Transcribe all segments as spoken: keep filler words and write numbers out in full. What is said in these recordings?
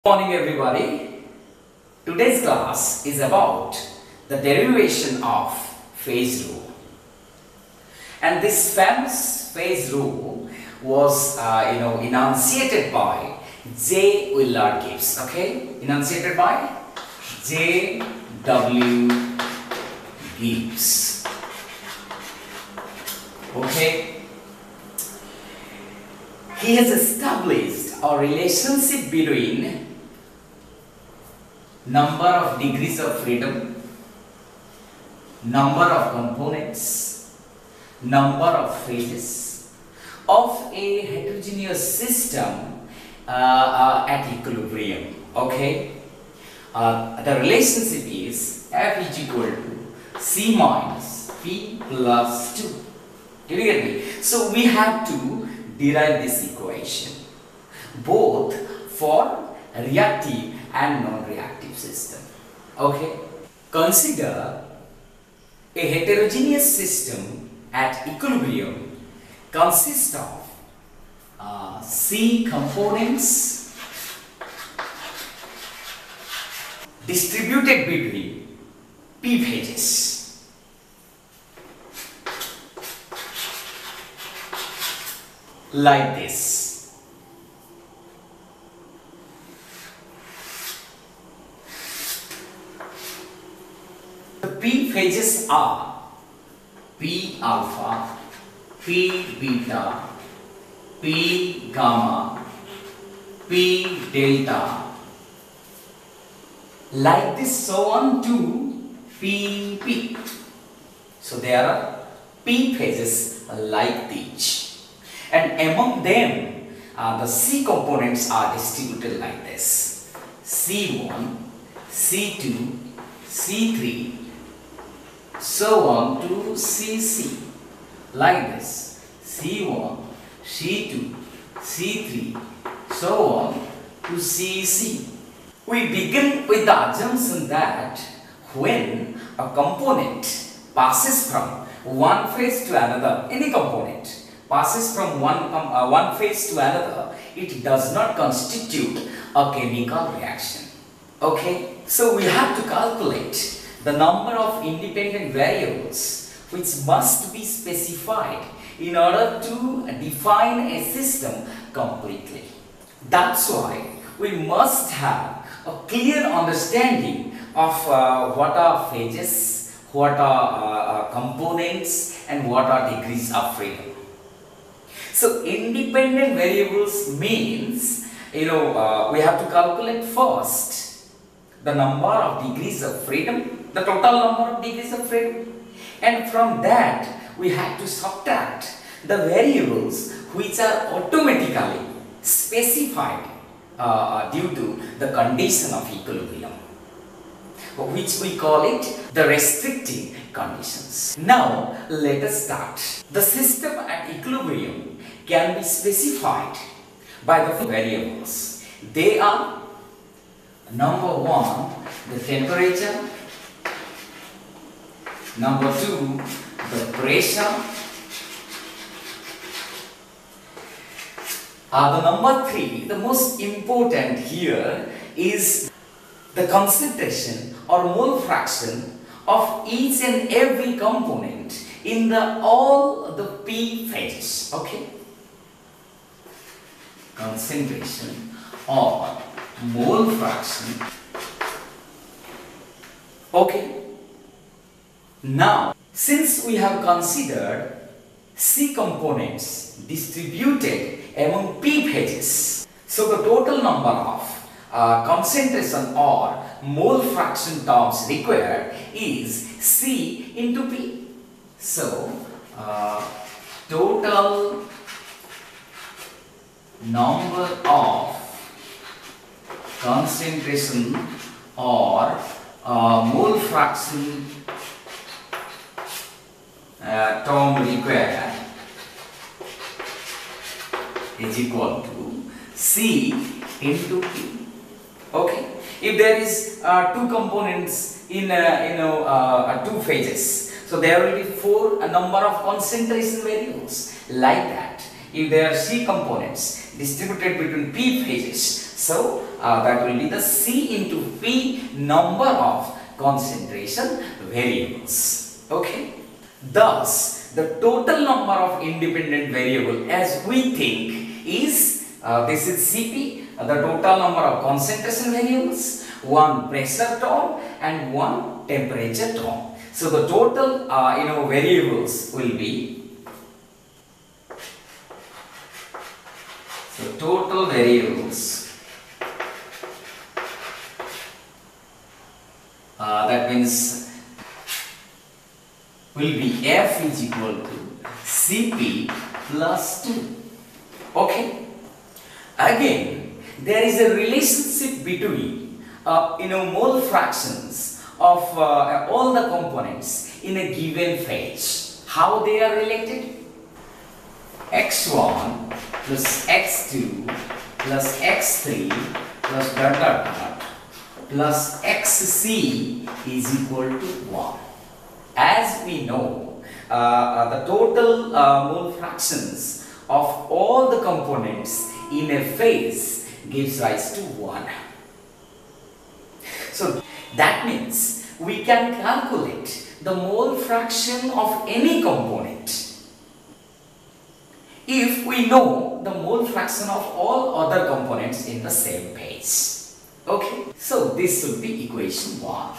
Good morning everybody. Today's class is about the derivation of phase rule, and this famous phase rule was uh, you know enunciated by J. Willard Gibbs. Okay, enunciated by J. W. Gibbs. Okay, he has established a relationship between number of degrees of freedom, number of components, number of phases of a heterogeneous system uh, uh, at equilibrium. Okay, uh, the relationship is F is equal to C minus P plus two. Did you get me? So we have to derive this equation both for reactive and non-reactive system. Okay, consider a heterogeneous system at equilibrium consists of uh, C components distributed between P phases. Like this. The P phases are P alpha, P beta, P gamma, P delta, like this, so on to P P. So there are P phases like these, and among them uh, the C components are distributed like this: C one, C two, C three, so on to C C, like this: C one, C two, C three, so on to C C. We begin with the assumption that when a component passes from one phase to another, any component passes from one, um, uh, one phase to another, it does not constitute a chemical reaction. Okay, so we have to calculate the number of independent variables which must be specified in order to define a system completely. That's why we must have a clear understanding of uh, what are phases, what are uh, uh, components, and what are degrees of freedom. So independent variables means, you know, uh, we have to calculate first the number of degrees of freedom, the total number of degrees of freedom, and from that we have to subtract the variables which are automatically specified uh, due to the condition of equilibrium, which we call it the restricting conditions. Now let us start. The system at equilibrium can be specified by the variables. They are: number one, the temperature; number two, the pressure; uh, the number three, the most important here, is the concentration or mole fraction of each and every component in the all the P phases. Okay, concentration or mole fraction. Okay, now since we have considered C components distributed among P phases, so the total number of uh, concentration or mole fraction terms required is C into P. So uh, total number of concentration or uh, mole fraction uh, term required is equal to C into P. Okay, if there is uh, two components in uh, you know uh, two phases, so there will be four a number of concentration variables like that. If there are C components distributed between P phases, So uh, that will be the C into P number of concentration variables. Okay. Thus, the total number of independent variable as we think is, uh, this is C P, uh, the total number of concentration variables, one pressure term and one temperature term. So the total uh, you know variables will be, so total variables, uh, that means will be F is equal to C P plus two. Okay. Again, there is a relationship between uh, you know mole fractions of uh, all the components in a given phase. How they are related? x one plus x two plus x three plus dot dot dot plus xc is equal to one. As we know, uh, uh, the total uh, mole fractions of all the components in a phase gives rise to one. So that means we can calculate the mole fraction of any component if we know the mole fraction of all other components in the same phase. Okay, so this should be equation one.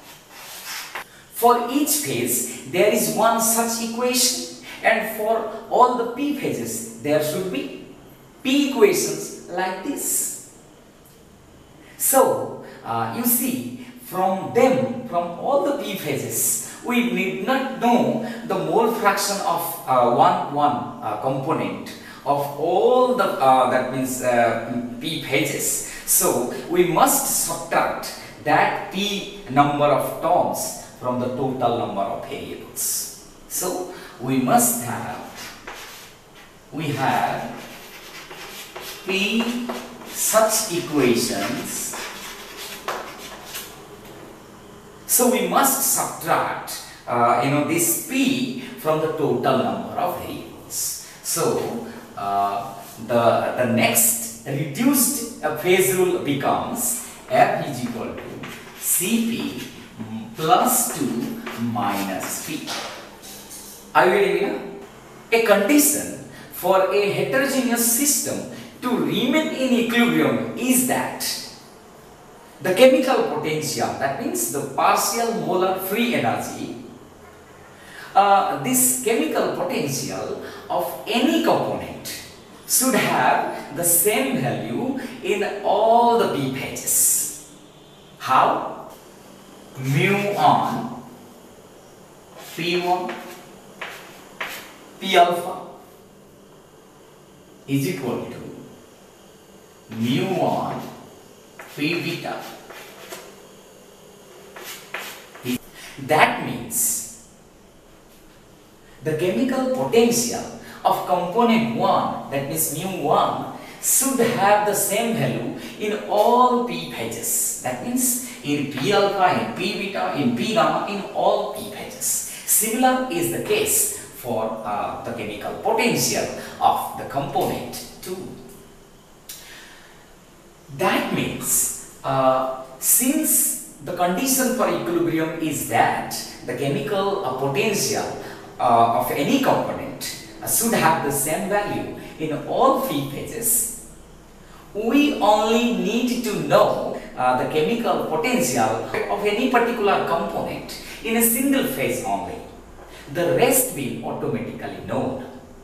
For each phase, there is one such equation, and for all the p phases, there should be p equations like this. So, uh, you see, from them, from all the p phases, we need not know the mole fraction of uh, one one uh, component of all the uh, that means uh, p phases. So, we must subtract that p number of terms from the total number of variables. So we must have, we have p such equations. So we must subtract uh, you know this p from the total number of variables. So uh, the the next reduced uh, phase rule becomes F is equal to C P plus two minus P. Are you ready now? A condition for a heterogeneous system to remain in equilibrium is that the chemical potential, that means the partial molar free energy, uh, this chemical potential of any component should have the same value in all the p phases. How? Mu on P one P alpha is equal to mu on P beta. That means the chemical potential of component one, that means mu one, should have the same value in all p phases. That means in P alpha, in P beta, in P gamma, in all p phases. Similar is the case for uh, the chemical potential of the component two. That means uh, since the condition for equilibrium is that the chemical uh, potential uh, of any component uh, should have the same value in all p phases, we only need to know uh, the chemical potential of any particular component in a single phase only. The rest will automatically known.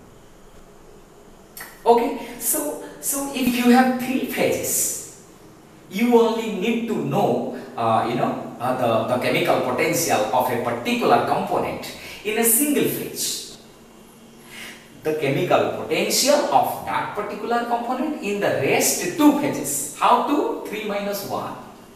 Okay, so so if you have three phases, you only need to know uh, you know uh, the, the chemical potential of a particular component in a single phase. The chemical potential of that particular component in the rest two phases. How to? three minus one.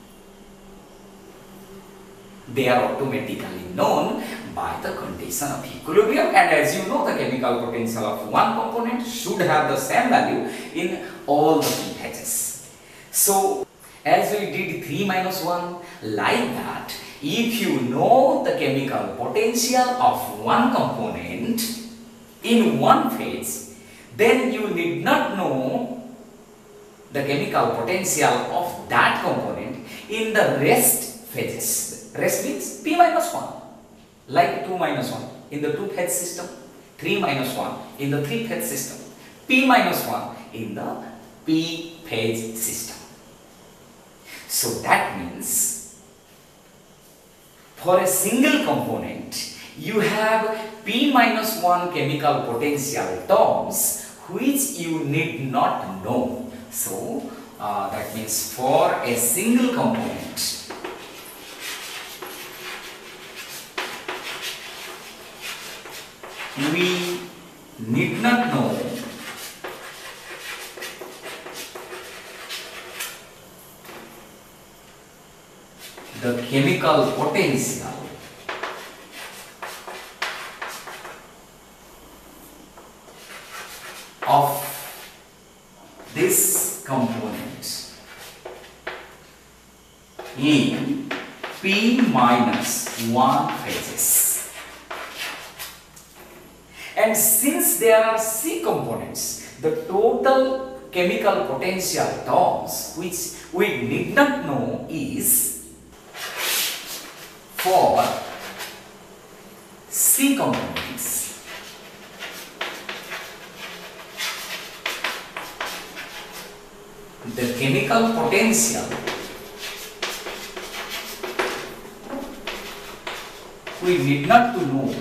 They are automatically known by the condition of equilibrium, and as you know, the chemical potential of one component should have the same value in all the p phases. So as we did three minus one, like that, if you know the chemical potential of one component in one phase, then you need not know the chemical potential of that component in the rest phases. Rest means P minus one, like two minus one in the two phase system, three minus one in the three phase system, P minus one in the P phase system. So that means for a single component you have P minus one chemical potential terms which you need not know. So uh, that means for a single component we need not know the chemical potential of this component in P minus one phases. And since there are C components, the total chemical potential terms which we need not know is for C components the chemical potential we need not to know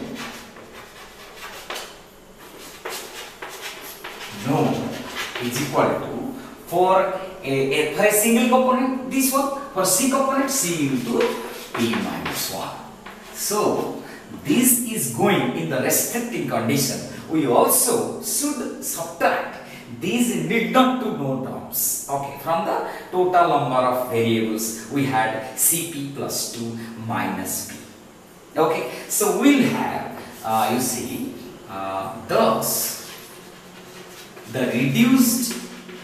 no is equal to for a, a, for a single component this one, for C component C into P minus one. So this is going in the restricting condition. We also should subtract these need not to know terms, okay, from the total number of variables we had C P plus two minus P. Okay, so we'll have uh, you see uh, thus the reduced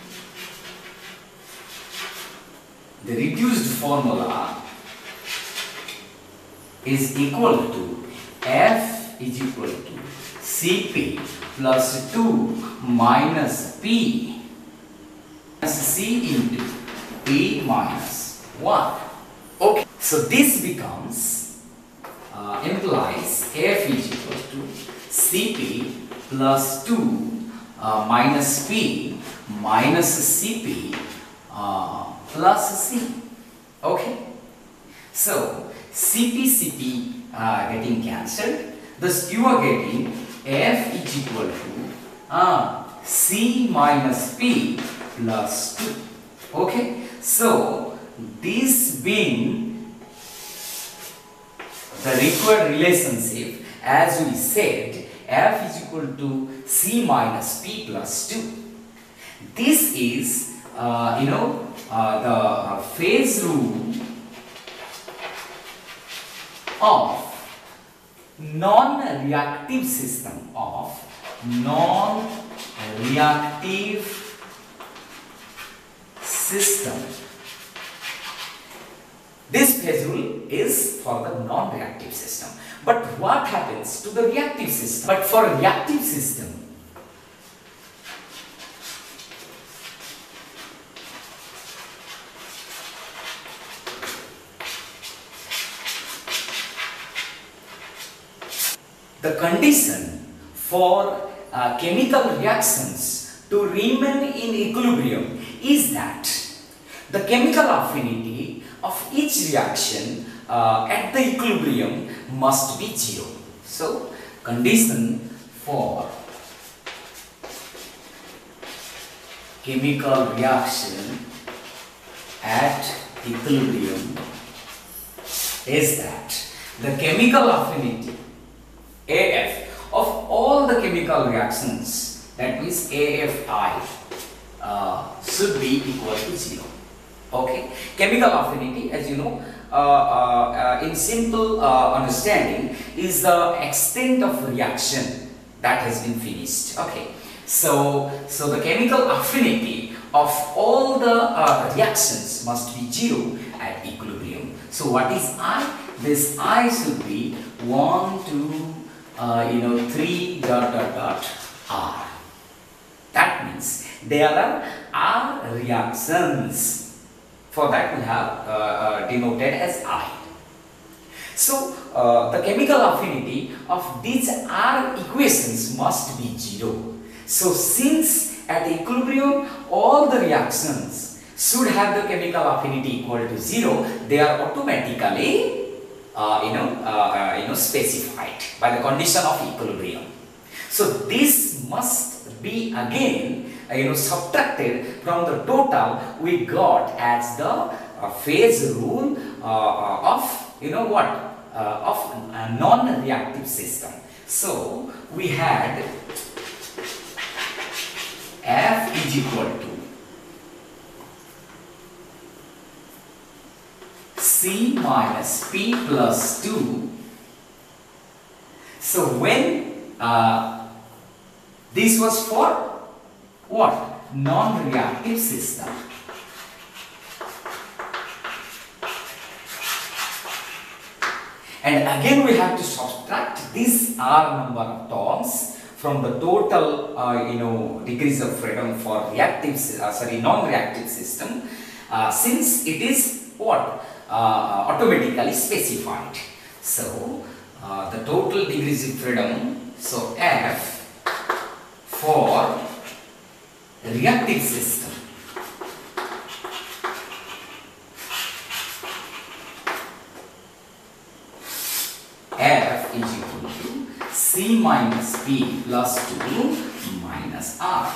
the reduced formula is equal to F is equal to C P plus two minus P minus C into P minus one. Okay, so this becomes uh, implies F is equal to C P plus two Uh, minus P minus C P uh, plus C. Okay, so C P C P uh, getting cancelled, thus you are getting F is equal to uh, C minus P plus two. Okay, so this being the required relationship, as we said, F is equal to C minus P plus two. This is, uh, you know, uh, the uh, phase rule of non-reactive system of non-reactive system. This phase rule is for the non-reactive system. But what happens to the reactive system? But for a reactive system, the condition for uh, chemical reactions to remain in equilibrium is that the chemical affinity of each reaction uh, at the equilibrium must be zero. So, condition for chemical reaction at equilibrium is that the chemical affinity A F of all the chemical reactions, that means A F I, uh, should be equal to zero. Okay, chemical affinity, as you know, uh, uh, uh, in simple uh, understanding, is the extent of reaction that has been finished. Okay, so so the chemical affinity of all the uh, reactions must be zero at equilibrium. So what is I? This I should be one, two, uh, you know, three dot dot dot R. That means there are are reactions. For that we have uh, uh, denoted as I. So uh, the chemical affinity of these R equations must be zero. So since at equilibrium all the reactions should have the chemical affinity equal to zero, they are automatically uh, you know uh, uh, you know specified by the condition of equilibrium. So this must be again uh, you know subtracted from the total we got as the uh, phase rule uh, uh, of you know what uh, of a non-reactive system. So we had F is equal to C minus P plus two. So when uh, this was for what? Non-reactive system. And again we have to subtract this R number of terms from the total uh, you know degrees of freedom for reactive uh, sorry non-reactive system, uh, since it is what uh, automatically specified. So uh, the total degrees of freedom, so F for reactive system F is equal to C minus P plus two minus R.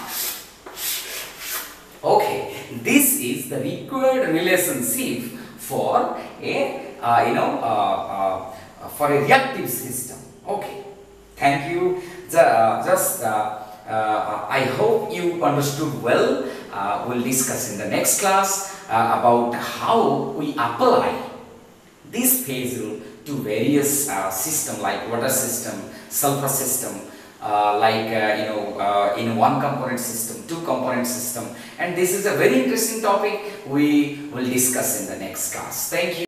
Okay, this is the required relationship for a uh, you know uh, uh, for a reactive system. Okay, thank you. The, just uh, uh, I hope you understood well. Uh, we'll discuss in the next class uh, about how we apply this phase rule to various uh, system like water system, sulfur system, uh, like uh, you know uh, in one component system, two component system, and this is a very interesting topic we will discuss in the next class. Thank you.